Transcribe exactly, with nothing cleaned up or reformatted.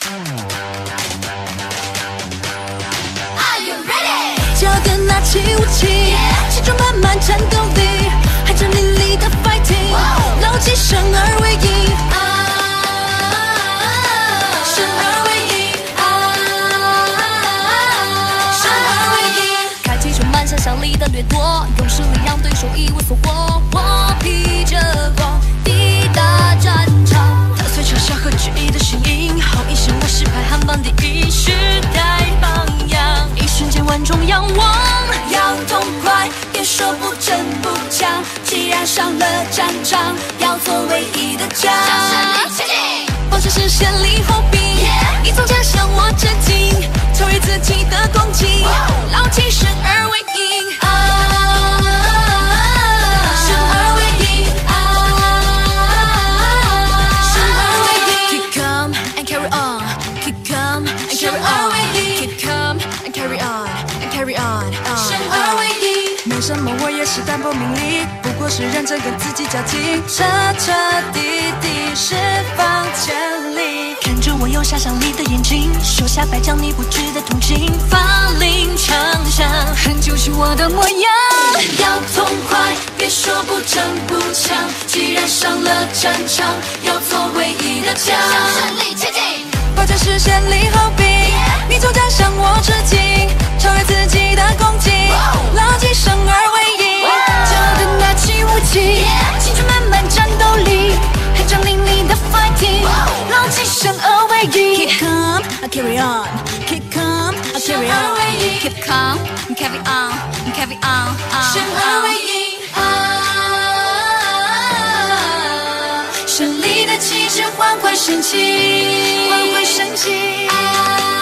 就要跟拿起武器，心中满满战斗力，酣畅淋漓的 fighting， 牢记生而为一，生而为一，生而为一。开启充满想象力的掠夺，用实力让对手一无所获。我披着光，抵达战场，踏碎嘲笑和质疑的声音，好一生我是排行榜第一，时代榜样。一瞬间万众仰望，要痛快，别说不争不抢。既然上了战场，要做唯一的将。向胜利前进，保持视线离后兵， yeah! 你总将向我致敬，超越自己的攻击， wow! 牢记生而为一。生而为一，生而为一。Keep calm and carry on, keep calm and carry on, keep calm and carry on and carry on. 生而为一，没什么我也是淡泊名利，不过是认真跟自己较劲，彻彻底底释放潜力。看着我有想象力的眼睛，手下败将你不值得同情，发令丞相，很就是我的模样。要痛快，别说不争不抢，既然上了战场，要做唯一的将。向胜利前进，保持视线离后兵， yeah! 你总将向我致敬，超越自己的攻击， wow! 牢记生而为一， wow! 就跟拿起武器， yeah! 青春满满战斗力，酣畅淋漓的 fighting， wow! 牢记生而为一。Keep calm, I carry on. Keep calm, I carry on. Keep calm, carry on, carry on. 生而为一，胜利的旗帜缓缓升起，缓缓升起。